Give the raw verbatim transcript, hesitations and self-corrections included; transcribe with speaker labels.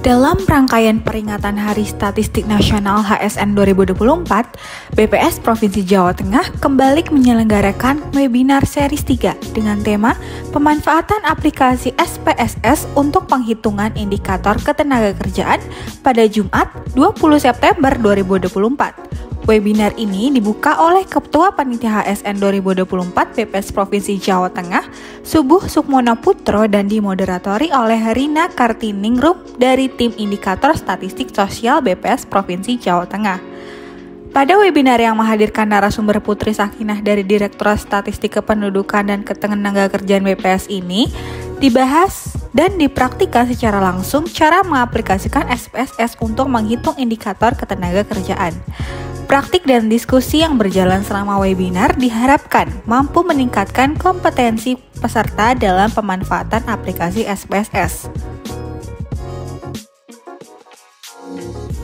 Speaker 1: Dalam rangkaian peringatan Hari Statistik Nasional H S N dua ribu dua puluh empat, B P S Provinsi Jawa Tengah kembali menyelenggarakan webinar series tiga dengan tema Pemanfaatan Aplikasi S P S S untuk Penghitungan Indikator Ketenagakerjaan pada Jumat dua puluh September dua ribu dua puluh empat. Webinar ini dibuka oleh Ketua Panitia H S N dua ribu dua puluh empat B P S Provinsi Jawa Tengah, Subuh Sukmono Putro, dan dimoderatori oleh Rina Kartiningrum dari Tim Indikator Statistik Sosial B P S Provinsi Jawa Tengah. Pada webinar yang menghadirkan narasumber Putri Sakinah dari Direktorat Statistik Kependudukan dan Ketenagakerjaan B P S ini, dibahas dan dipraktikkan secara langsung cara mengaplikasikan S P S S untuk menghitung indikator ketenagakerjaan. Praktik dan diskusi yang berjalan selama webinar diharapkan mampu meningkatkan kompetensi peserta dalam pemanfaatan aplikasi S P S S.